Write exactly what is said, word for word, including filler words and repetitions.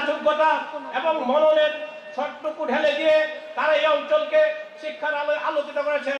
যোগ্যতা এবং মননের শর্তটুকু ঢেলে দিয়ে তারা এই অঞ্চলকে শিক্ষার আলো আলোকিত করেছেন।